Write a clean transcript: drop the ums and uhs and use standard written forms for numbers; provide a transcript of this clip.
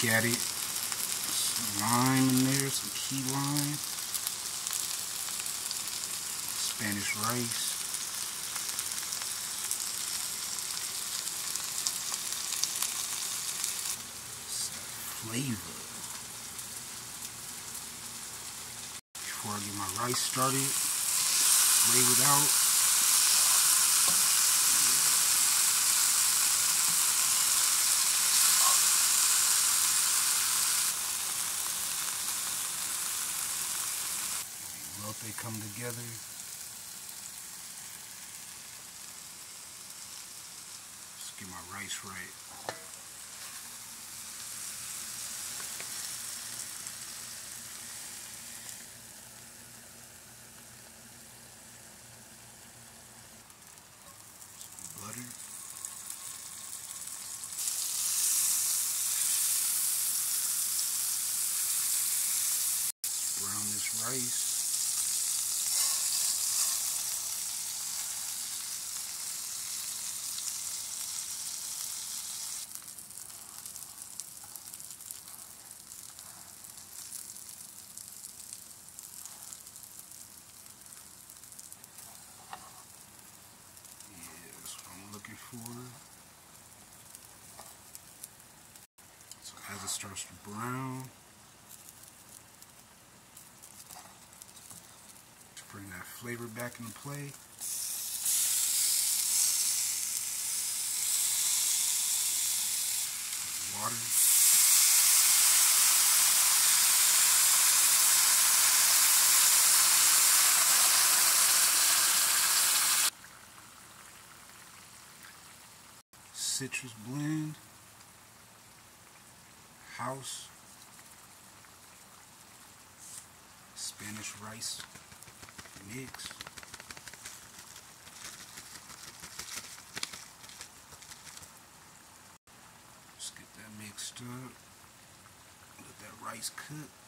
look at it. Some lime in there, some key lime. Spanish rice. Flavor. Before I get my rice started, flavored out. Well, they come together. Let's get my rice right. Butter. Brown this rice. Yeah, that's what I'm looking for. So as it starts to brown, to bring that flavor back into play, water. Citrus blend. House. Spanish rice mix. Just get that mixed up. Let that rice cook.